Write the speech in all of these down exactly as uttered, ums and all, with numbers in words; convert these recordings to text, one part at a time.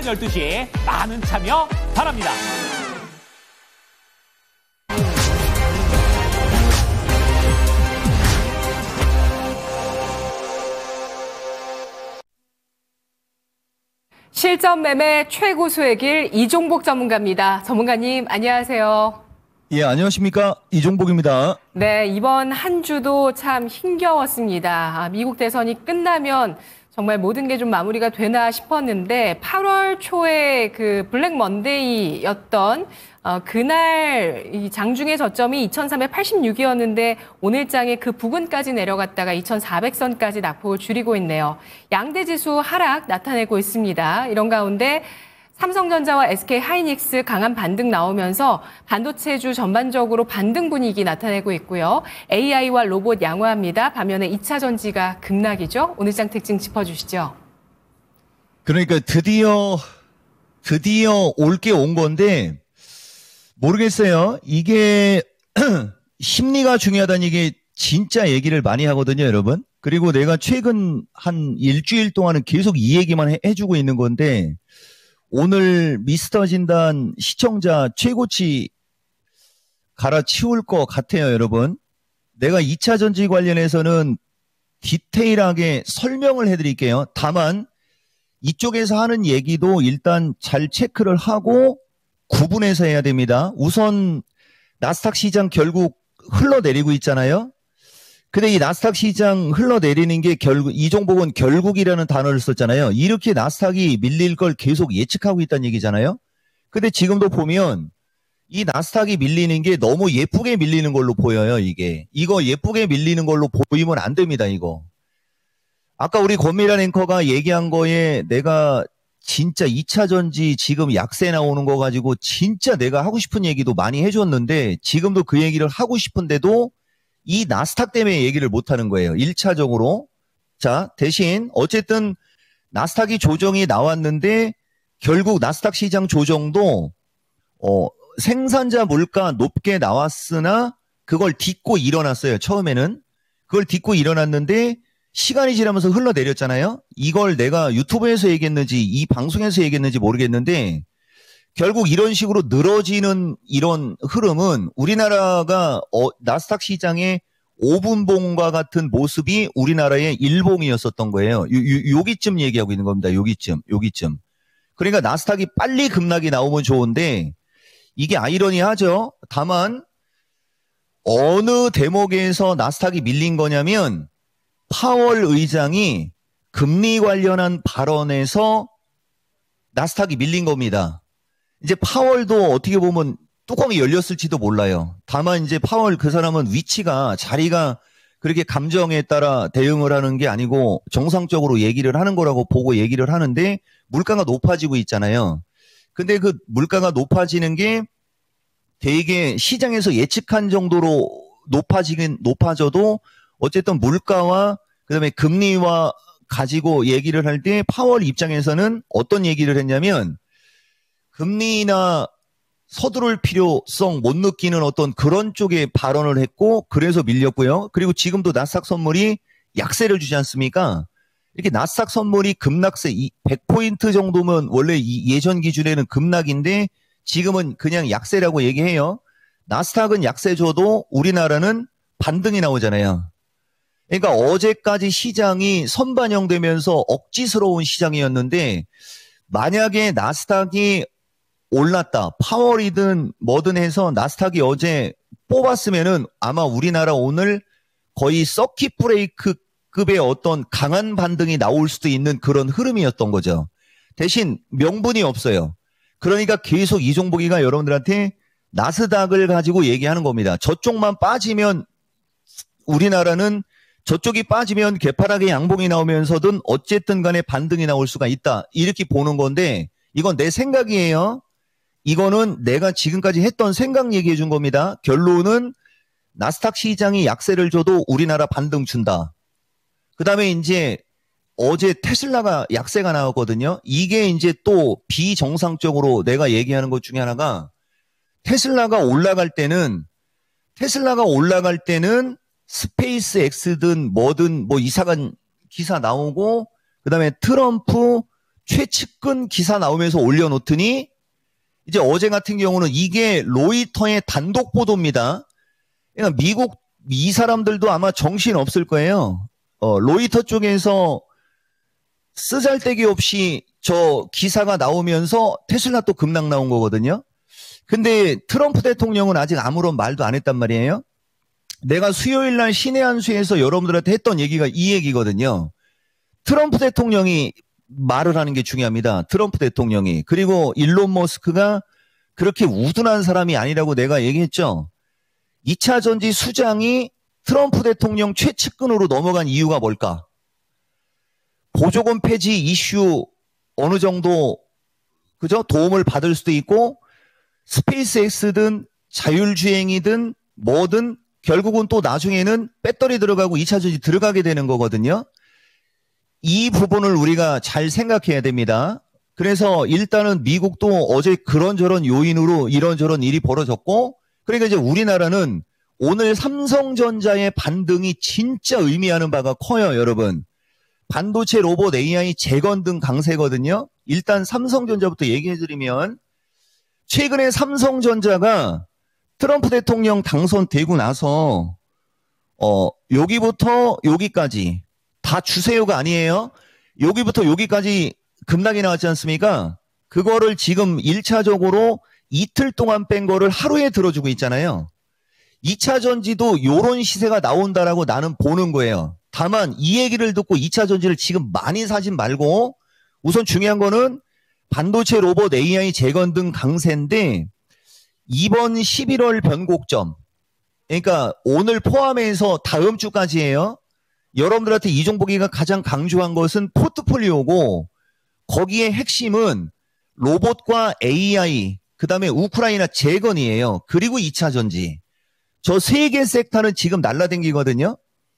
오전 열두 시 많은 참여 바랍니다. 실전 매매 최고 수의 길 이종복 전문가입니다. 전문가님 안녕하세요. 예, 안녕하십니까. 이종복입니다. 네, 이번 한 주도 참 힘겨웠습니다. 아, 미국 대선이 끝나면 정말 모든 게 좀 마무리가 되나 싶었는데 팔월 초에 그 블랙 먼데이였던 어, 그날 이 장중의 저점이 이천삼백팔십육이었는데 오늘 장에 그 부근까지 내려갔다가 이천사백 선까지 낙폭을 줄이고 있네요. 양대 지수 하락 나타내고 있습니다. 이런 가운데 삼성전자와 에스케이하이닉스 강한 반등 나오면서 반도체주 전반적으로 반등 분위기 나타내고 있고요. 에이아이와 로봇 양호합니다. 반면에 이 차 전지가 급락이죠. 오늘 장 특징 짚어주시죠. 그러니까 드디어 드디어 올 게 온 건데 모르겠어요. 이게 심리가 중요하다는 이게 진짜 얘기를 많이 하거든요, 여러분. 그리고 내가 최근 한 일주일 동안은 계속 이 얘기만 해, 해주고 있는 건데 오늘 미스터 진단 시청자 최고치 갈아치울 것 같아요, 여러분. 내가 이 차 전지 관련해서는 디테일하게 설명을 해드릴게요. 다만 이쪽에서 하는 얘기도 일단 잘 체크를 하고 구분해서 해야 됩니다. 우선 나스닥 시장 결국 흘러내리고 있잖아요. 근데 이 나스닥 시장 흘러내리는 게 결국, 이종복은 결국이라는 단어를 썼잖아요. 이렇게 나스닥이 밀릴 걸 계속 예측하고 있다는 얘기잖아요. 근데 지금도 보면 이 나스닥이 밀리는 게 너무 예쁘게 밀리는 걸로 보여요, 이게. 이거 예쁘게 밀리는 걸로 보이면 안 됩니다, 이거. 아까 우리 권미란 앵커가 얘기한 거에 내가 진짜 이 차 전지 지금 약세 나오는 거 가지고 진짜 내가 하고 싶은 얘기도 많이 해줬는데 지금도 그 얘기를 하고 싶은데도 이 나스닥 때문에 얘기를 못하는 거예요. 일 차적으로. 자, 대신 어쨌든 나스닥이 조정이 나왔는데 결국 나스닥 시장 조정도 어, 생산자 물가 높게 나왔으나 그걸 딛고 일어났어요. 처음에는. 그걸 딛고 일어났는데 시간이 지나면서 흘러내렸잖아요. 이걸 내가 유튜브에서 얘기했는지 이 방송에서 얘기했는지 모르겠는데 결국 이런 식으로 늘어지는 이런 흐름은 우리나라가 어, 나스닥 시장의 오 분봉과 같은 모습이 우리나라의 일봉이었었던 거예요. 요, 요, 여기쯤 얘기하고 있는 겁니다. 여기쯤, 여기쯤. 그러니까 나스닥이 빨리 급락이 나오면 좋은데 이게 아이러니하죠. 다만 어느 대목에서 나스닥이 밀린 거냐면 파월 의장이 금리 관련한 발언에서 나스닥이 밀린 겁니다. 이제 파월도 어떻게 보면 뚜껑이 열렸을지도 몰라요. 다만 이제 파월 그 사람은 위치가 자리가 그렇게 감정에 따라 대응을 하는 게 아니고 정상적으로 얘기를 하는 거라고 보고 얘기를 하는데 물가가 높아지고 있잖아요. 근데 그 물가가 높아지는 게 되게 시장에서 예측한 정도로 높아지긴 높아져도 어쨌든 물가와 그다음에 금리와 가지고 얘기를 할 때 파월 입장에서는 어떤 얘기를 했냐면 금리나 서두를 필요성 못 느끼는 어떤 그런 쪽의 발언을 했고 그래서 밀렸고요. 그리고 지금도 나스닥 선물이 약세를 주지 않습니까? 이렇게 나스닥 선물이 급락세 백 포인트 정도면 원래 이 예전 기준에는 급락인데 지금은 그냥 약세라고 얘기해요. 나스닥은 약세 줘도 우리나라는 반등이 나오잖아요. 그러니까 어제까지 시장이 선반영되면서 억지스러운 시장이었는데 만약에 나스닥이 올랐다. 파월이든 뭐든 해서 나스닥이 어제 뽑았으면은 아마 우리나라 오늘 거의 서킷 브레이크급의 어떤 강한 반등이 나올 수도 있는 그런 흐름이었던 거죠. 대신 명분이 없어요. 그러니까 계속 이종복이가 여러분들한테 나스닥을 가지고 얘기하는 겁니다. 저쪽만 빠지면 우리나라는 저쪽이 빠지면 개파락의 양봉이 나오면서든 어쨌든 간에 반등이 나올 수가 있다. 이렇게 보는 건데 이건 내 생각이에요. 이거는 내가 지금까지 했던 생각 얘기해 준 겁니다. 결론은 나스닥 시장이 약세를 줘도 우리나라 반등 준다. 그 다음에 이제 어제 테슬라가 약세가 나왔거든요. 이게 이제 또 비정상적으로 내가 얘기하는 것 중에 하나가 테슬라가 올라갈 때는 테슬라가 올라갈 때는 스페이스 X든 뭐든 뭐 이상한 기사 나오고 그다음에 트럼프 최측근 기사 나오면서 올려놓더니 이제 어제 같은 경우는 이게 로이터의 단독 보도입니다. 그러니까 미국 이 사람들도 아마 정신 없을 거예요. 어, 로이터 쪽에서 쓰잘데기 없이 저 기사가 나오면서 테슬라 또 급락 나온 거거든요. 근데 트럼프 대통령은 아직 아무런 말도 안 했단 말이에요. 내가 수요일 날 신의 한수에서 여러분들한테 했던 얘기가 이 얘기거든요. 트럼프 대통령이 말을 하는 게 중요합니다. 트럼프 대통령이. 그리고 일론 머스크가 그렇게 우둔한 사람이 아니라고 내가 얘기했죠. 이 차 전지 수장이 트럼프 대통령 최측근으로 넘어간 이유가 뭘까? 보조금 폐지 이슈 어느 정도 그죠? 도움을 받을 수도 있고 스페이스X든 자율주행이든 뭐든 결국은 또 나중에는 배터리 들어가고 이 차 전지 들어가게 되는 거거든요. 이 부분을 우리가 잘 생각해야 됩니다. 그래서 일단은 미국도 어제 그런저런 요인으로 이런저런 일이 벌어졌고 그러니까 이제 우리나라는 오늘 삼성전자의 반등이 진짜 의미하는 바가 커요, 여러분. 반도체, 로봇, 에이아이, 재건등 강세거든요. 일단 삼성전자부터 얘기해드리면 최근에 삼성전자가 트럼프 대통령 당선되고 나서 어 여기부터 여기까지 다 주세요가 아니에요. 여기부터 여기까지 급락이 나왔지 않습니까? 그거를 지금 일 차적으로 이틀 동안 뺀 거를 하루에 들어주고 있잖아요. 이 차 전지도 요런 시세가 나온다라고 나는 보는 거예요. 다만 이 얘기를 듣고 이 차 전지를 지금 많이 사진 말고 우선 중요한 거는 반도체, 로봇, 에이아이, 재건등 강세인데 이번 십일월 변곡점 그러니까 오늘 포함해서 다음 주까지예요. 여러분들한테 이종복이가 가장 강조한 것은 포트폴리오고 거기에 핵심은 로봇과 에이아이 그 다음에 우크라이나 재건이에요. 그리고 이 차 전지. 저 세 개 섹터는 지금 날라댕기거든요.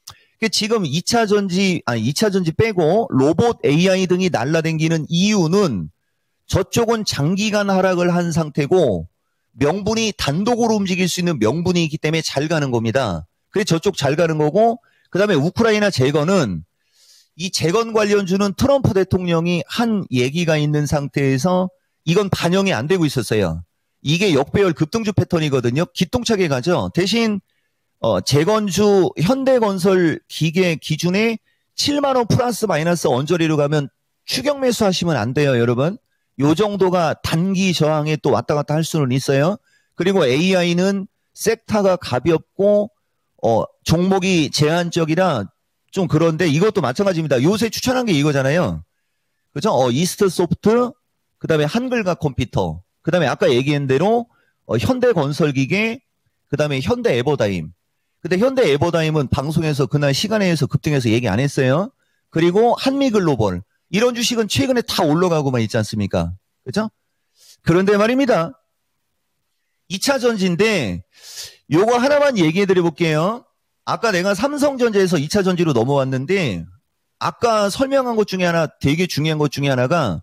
지금 이 차 전지, 아니 이 차 전지 빼고 로봇, 에이아이 등이 날라댕기는 이유는 저쪽은 장기간 하락을 한 상태고 명분이 단독으로 움직일 수 있는 명분이 있기 때문에 잘 가는 겁니다. 그래서 저쪽 잘 가는 거고 그 다음에 우크라이나 재건은 이 재건 관련주는 트럼프 대통령이 한 얘기가 있는 상태에서 이건 반영이 안 되고 있었어요. 이게 역배열 급등주 패턴이거든요. 기똥차게 가죠. 대신 어, 재건주 현대건설 기계 기준에 칠만 원 플러스 마이너스 언저리로 가면 추격 매수 하시면 안 돼요, 여러분. 요 정도가 단기 저항에 또 왔다 갔다 할 수는 있어요. 그리고 에이아이는 섹터가 가볍고 어, 종목이 제한적이라 좀 그런데 이것도 마찬가지입니다. 요새 추천한 게 이거잖아요. 그죠? 어, 이스트 소프트, 그 다음에 한글과 컴퓨터, 그 다음에 아까 얘기한 대로 어, 현대건설기계, 그 다음에 현대에버다임. 근데 현대에버다임은 방송에서 그날 시간에서 급등해서 얘기 안 했어요. 그리고 한미글로벌. 이런 주식은 최근에 다 올라가고만 있지 않습니까? 그죠? 그런데 말입니다. 이 차 전지인데 요거 하나만 얘기해 드려 볼게요. 아까 내가 삼성전자에서 이 차 전지로 넘어왔는데 아까 설명한 것 중에 하나 되게 중요한 것 중에 하나가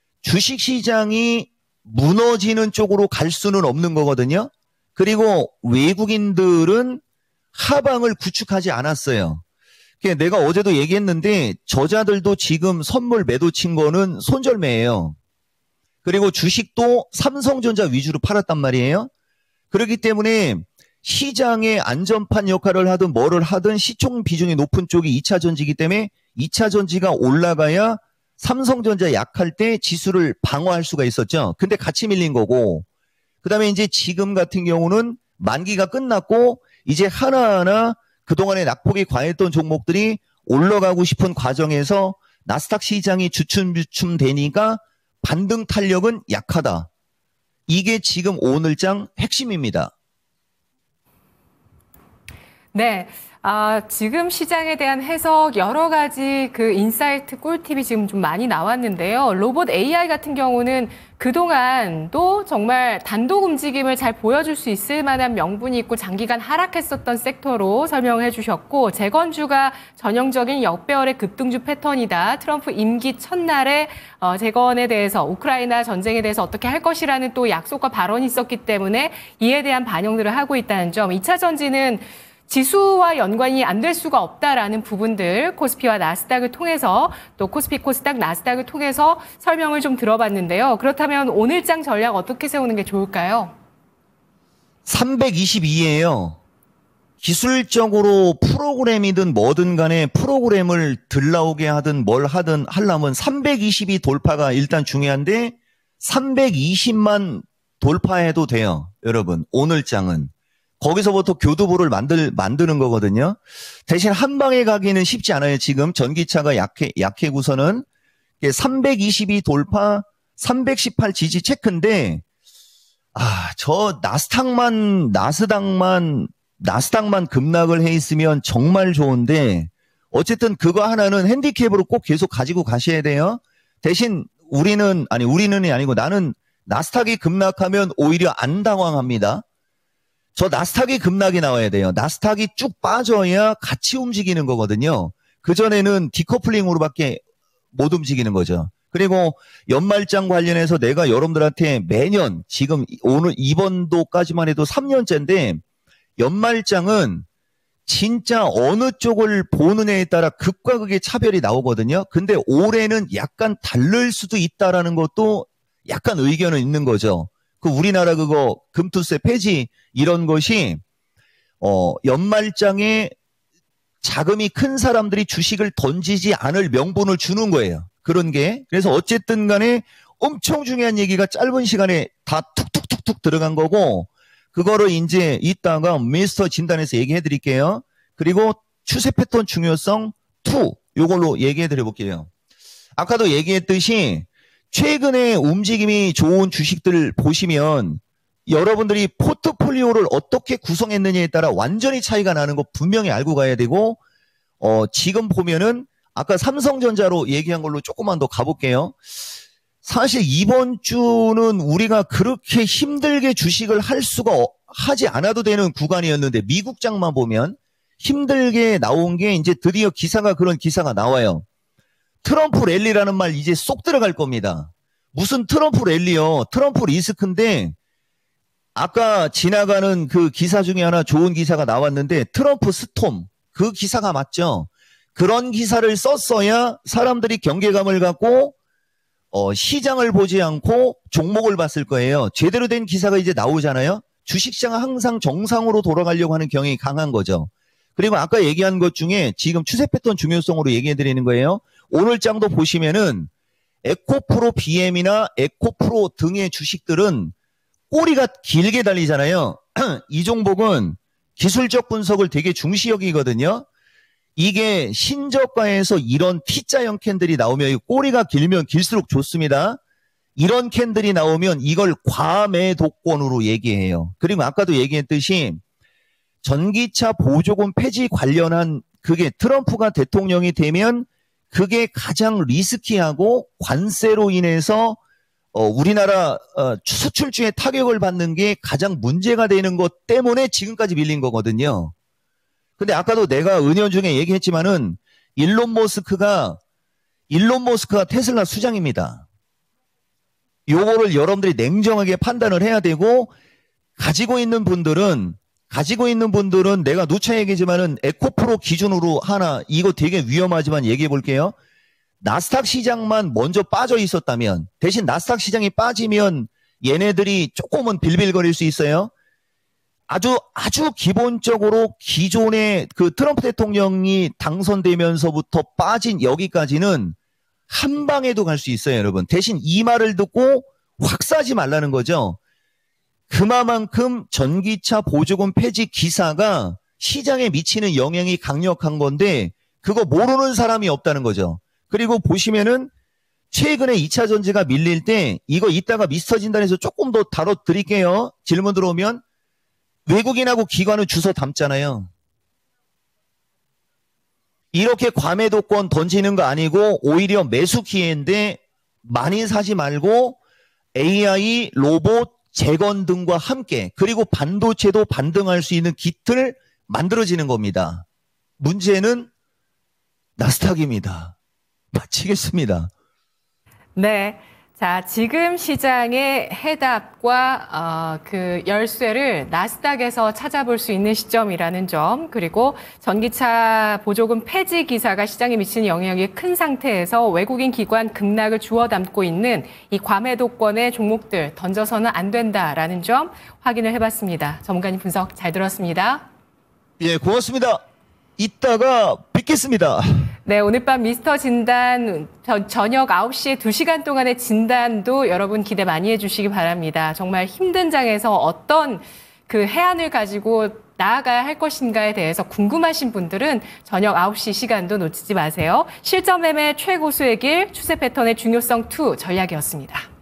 주식시장이 무너지는 쪽으로 갈 수는 없는 거거든요. 그리고 외국인들은 하방을 구축하지 않았어요. 내가 어제도 얘기했는데 저자들도 지금 선물 매도 친 거는 손절매예요. 그리고 주식도 삼성전자 위주로 팔았단 말이에요. 그렇기 때문에 시장의 안전판 역할을 하든 뭐를 하든 시총 비중이 높은 쪽이 이 차 전지이기 때문에 이 차 전지가 올라가야 삼성전자 약할 때 지수를 방어할 수가 있었죠. 근데 같이 밀린 거고 그 다음에 이제 지금 같은 경우는 만기가 끝났고 이제 하나하나 그동안에 낙폭이 과했던 종목들이 올라가고 싶은 과정에서 나스닥 시장이 주춤주춤 되니까 반등 탄력은 약하다. 이게 지금 오늘장 핵심입니다. 네. 아, 지금 시장에 대한 해석 여러 가지 그 인사이트 꿀팁이 지금 좀 많이 나왔는데요. 로봇 에이아이 같은 경우는 그동안도 정말 단독 움직임을 잘 보여줄 수 있을 만한 명분이 있고 장기간 하락했었던 섹터로 설명해 주셨고 재건주가 전형적인 역배열의 급등주 패턴이다. 트럼프 임기 첫날에 어, 재건에 대해서 우크라이나 전쟁에 대해서 어떻게 할 것이라는 또 약속과 발언이 있었기 때문에 이에 대한 반영들을 하고 있다는 점. 이 차 전지는 지수와 연관이 안 될 수가 없다라는 부분들 코스피와 나스닥을 통해서 또 코스피, 코스닥, 나스닥을 통해서 설명을 좀 들어봤는데요. 그렇다면 오늘장 전략 어떻게 세우는 게 좋을까요? 삼백이십이예요. 기술적으로 프로그램이든 뭐든 간에 프로그램을 들나오게 하든 뭘 하든 하려면 삼백이십이 돌파가 일단 중요한데 삼백이십만 돌파해도 돼요. 여러분 오늘장은. 거기서부터 교두보를 만들, 만드는 거거든요. 대신 한 방에 가기는 쉽지 않아요. 지금 전기차가 약해, 약해고서는 삼백이십이 돌파, 삼백십팔 지지 체크인데 아, 저 나스닥만, 나스닥만, 나스닥만 급락을 해 있으면 정말 좋은데 어쨌든 그거 하나는 핸디캡으로 꼭 계속 가지고 가셔야 돼요. 대신 우리는, 아니, 우리는이 아니고 나는 나스닥이 급락하면 오히려 안 당황합니다. 저 나스닥이 급락이 나와야 돼요. 나스닥이 쭉 빠져야 같이 움직이는 거거든요. 그전에는 디커플링으로밖에 못 움직이는 거죠. 그리고 연말장 관련해서 내가 여러분들한테 매년 지금 오늘 이번도까지만 해도 삼 년째인데 연말장은 진짜 어느 쪽을 보느냐에 따라 극과 극의 차별이 나오거든요. 근데 올해는 약간 다를 수도 있다라는 것도 약간 의견은 있는 거죠. 그 우리나라 그거 금투세 폐지 이런 것이 어 연말장에 자금이 큰 사람들이 주식을 던지지 않을 명분을 주는 거예요. 그런 게. 그래서 어쨌든 간에 엄청 중요한 얘기가 짧은 시간에 다 툭툭툭툭 들어간 거고 그거를 이제 이따가 미스터 진단에서 얘기해 드릴게요. 그리고 추세 패턴 중요성 이 요걸로 얘기해 드려 볼게요. 아까도 얘기했듯이 최근에 움직임이 좋은 주식들 보시면 여러분들이 포트폴리오를 어떻게 구성했느냐에 따라 완전히 차이가 나는 거 분명히 알고 가야 되고 어 지금 보면은 아까 삼성전자로 얘기한 걸로 조금만 더 가볼게요. 사실 이번 주는 우리가 그렇게 힘들게 주식을 할 수가 하지 않아도 되는 구간이었는데 미국장만 보면 힘들게 나온 게 이제 드디어 기사가 그런 기사가 나와요. 트럼프 랠리라는 말 이제 쏙 들어갈 겁니다. 무슨 트럼프 랠리요. 트럼프 리스크인데 아까 지나가는 그 기사 중에 하나 좋은 기사가 나왔는데 트럼프 스톰 그 기사가 맞죠. 그런 기사를 썼어야 사람들이 경계감을 갖고 어, 시장을 보지 않고 종목을 봤을 거예요. 제대로 된 기사가 이제 나오잖아요. 주식시장은 항상 정상으로 돌아가려고 하는 경향이 강한 거죠. 그리고 아까 얘기한 것 중에 지금 추세 패턴 중요성으로 얘기해 드리는 거예요. 오늘 장도 보시면은 에코프로 비엠이나 에코프로 등의 주식들은 꼬리가 길게 달리잖아요. 이 종목은 기술적 분석을 되게 중시 여기거든요. 이게 신저가에서 이런 T자형 캔들이 나오면 꼬리가 길면 길수록 좋습니다. 이런 캔들이 나오면 이걸 과매도권으로 얘기해요. 그리고 아까도 얘기했듯이 전기차 보조금 폐지 관련한 그게 트럼프가 대통령이 되면 그게 가장 리스키하고 관세로 인해서 어, 우리나라 어, 수출주에 타격을 받는 게 가장 문제가 되는 것 때문에 지금까지 밀린 거거든요. 근데 아까도 내가 은연중에 얘기했지만은 일론 머스크가 일론 머스크가 테슬라 수장입니다. 요거를 여러분들이 냉정하게 판단을 해야 되고 가지고 있는 분들은 가지고 있는 분들은 내가 누차 얘기지만은 에코프로 기준으로 하나 이거 되게 위험하지만 얘기해 볼게요. 나스닥 시장만 먼저 빠져 있었다면 대신 나스닥 시장이 빠지면 얘네들이 조금은 빌빌거릴 수 있어요. 아주 아주 기본적으로 기존의 그 트럼프 대통령이 당선되면서부터 빠진 여기까지는 한 방에도 갈 수 있어요, 여러분. 대신 이 말을 듣고 확 사지 말라는 거죠. 그만큼 전기차 보조금 폐지 기사가 시장에 미치는 영향이 강력한 건데 그거 모르는 사람이 없다는 거죠. 그리고 보시면은 최근에 이 차 전지가 밀릴 때 이거 이따가 미스터 진단에서 조금 더 다뤄드릴게요. 질문 들어오면 외국인하고 기관은 주소 담잖아요. 이렇게 과매도권 던지는 거 아니고 오히려 매수 기회인데 많이 사지 말고 에이아이, 로봇, 재건 등과 함께 그리고 반도체도 반등할 수 있는 기틀 만들어지는 겁니다. 문제는 나스닥입니다. 마치겠습니다. 네. 자, 지금 시장의 해답과 어, 그 열쇠를 나스닥에서 찾아볼 수 있는 시점이라는 점, 그리고 전기차 보조금 폐지 기사가 시장에 미치는 영향이 큰 상태에서 외국인 기관 급락을 주워 담고 있는 이 과매도권의 종목들 던져서는 안 된다라는 점 확인을 해봤습니다. 전문가님 분석 잘 들었습니다. 예, 고맙습니다. 이따가 뵙겠습니다. 네, 오늘 밤 미스터 진단 저, 저녁 아홉 시에 두 시간 동안의 진단도 여러분 기대 많이 해주시기 바랍니다. 정말 힘든 장에서 어떤 그 해안을 가지고 나아가야 할 것인가에 대해서 궁금하신 분들은 저녁 아홉 시 시간도 놓치지 마세요. 실전 매매 최고수의 길, 추세 패턴의 중요성 이 전략이었습니다.